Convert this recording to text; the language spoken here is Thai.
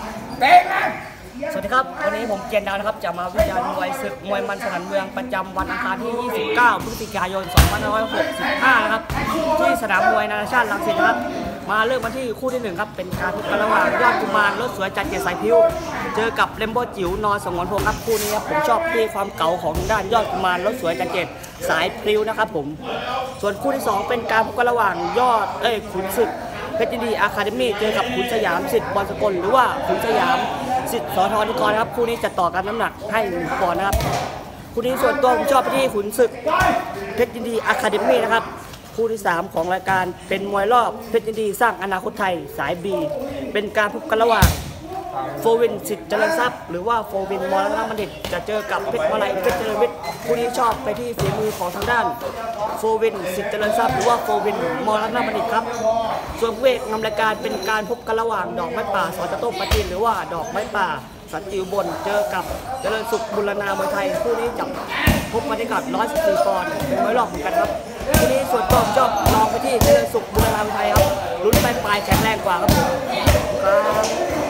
สวัสดีครับวันนี้ผมเกียรติดาวนะครับจะมาวิจารณ์มวยศึกมวยมันสนั่นเมืองประจำวันอังคารที่ 29 พฤศจิกายน 2565 นะครับที่สนามมวยนานาชาติรังสิตนะครับมาเริ่มมาที่คู่ที่1ครับเป็นการพบกันระหว่างยอดกุมารรถสวยจัดเกียรติสายพิ้วเจอกับเลมโบจิ๋วนอสงวนพงศ์ครับคู่นี้ครับผมชอบที่ความเก๋าของด้านยอดกุมารรถสวยจัดเกียรติสายพิ้วนะครับผมส่วนคู่ที่2เป็นการพบกันระหว่างยอดขุนศึกเพชรยินดีอะคาเดมี่เจอกับขุนสยามสิทธิ์บอลสกลหรือว่าขุนสยามสิทธิ์สทนิกรครับคู่นี้จะต่อกันน้ำหนักให้1 ปอนด์นะครับคู่นี้ส่วนตัวผมชอบไปที่ขุนศึกเพชรยินดีอะคาเดมี่นะครับคู่ที่3ของรายการเป็นมวยรอบเพชรยินดีสร้างอนาคตไทยสาย B เป็นการพบกันระหว่างโฟวินสิทธิ์เจริญทรัพย์หรือว่าโฟวินมรณะบัณฑิตจะเจอกับเพชรวลัยเพชรเจริญวิทย์คู่นี้ชอบไปที่ฝีมือของทางด้านโฟวินสิทธิ์เจริญทรัพย์หรือว่าโฟวินมรณะบัณฑิตครับส่วนเวทนำรายการเป็นการพบกันระหว่างดอกไม้ป่าสตโต้ปะจินหรือว่าดอกไม้ป่าสันติอุบลเจอกับเจริญสุขบุรณามวยไทยคู่นี้จับพบกันที่กับ114 ปอนด์เป็นมวยรอบเหมือนกันครับคู่นี้ส่วนตัวชอบลองไปที่เจริญสุขบุรณามวยไทยครับลุ้นไปปลายแข็งแรงกว่าครับผมครับ